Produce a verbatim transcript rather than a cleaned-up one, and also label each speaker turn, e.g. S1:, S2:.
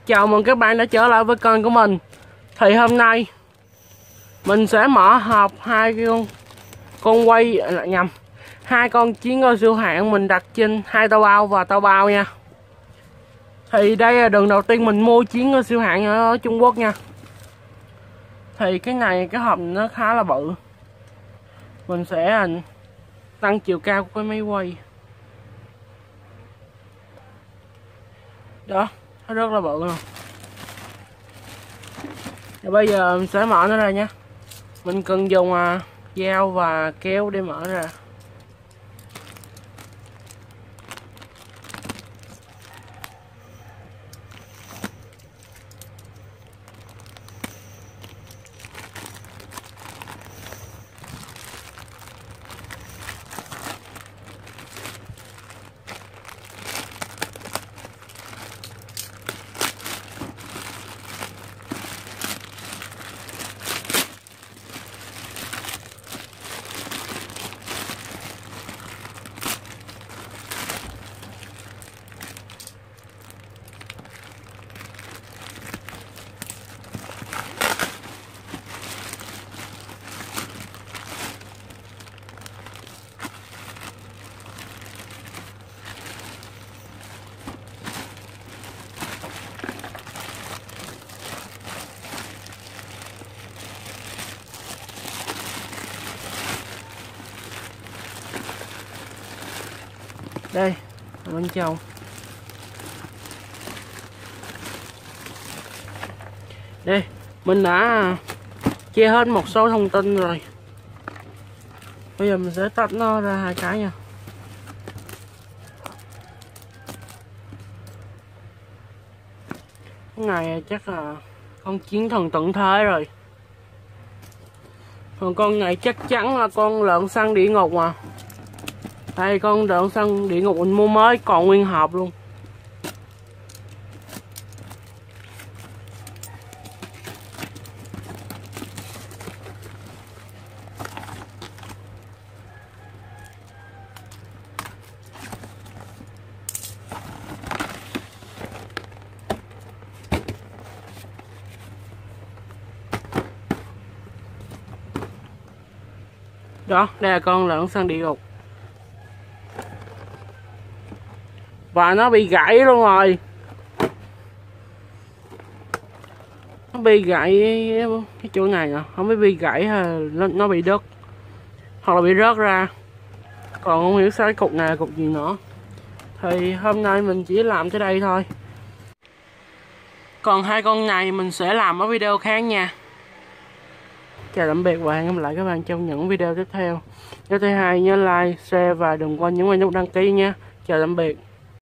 S1: Chào mừng các bạn đã trở lại với kênh của mình. Thì hôm nay mình sẽ mở hộp hai con con quay lại nhầm hai con chiến ngôi siêu hạng mình đặt trên hai tao bao và tao bao nha. Thì đây là lần đầu tiên mình mua chiến ngôi siêu hạng ở Trung Quốc nha. Thì cái này cái hộp nó khá là bự. Mình sẽ tăng chiều cao của cái máy quay. Đó, nó rất là bự luôn. Và bây giờ mình sẽ mở nó ra nhé. Mình cần dùng à, dao và kéo để mở ra. Đây, ở bên trong. Đây, mình đã chia hết một số thông tin rồi. Bây giờ mình sẽ tách nó ra hai cái nha. Cái này chắc là con chiến thần tận thế rồi. Còn con này chắc chắn là con lợn săn địa ngục mà. Đây, con lợn săn địa ngục mình mua mới còn nguyên hộp luôn. Đó, đây là con lợn săn địa ngục. Và nó bị gãy luôn rồi. Nó bị gãy cái chỗ này nè, không biết bị gãy hay nó, nó bị đứt hoặc là bị rớt ra. Còn không hiểu sao cái cục này là cục gì nữa. Thì hôm nay mình chỉ làm tới đây thôi. Còn hai con này mình sẽ làm ở video khác nha. Chào tạm biệt và hẹn gặp lại các bạn trong những video tiếp theo. Nếu thấy hay nhớ like, share và đừng quên nhấn vào nút đăng ký nha. Chào tạm biệt.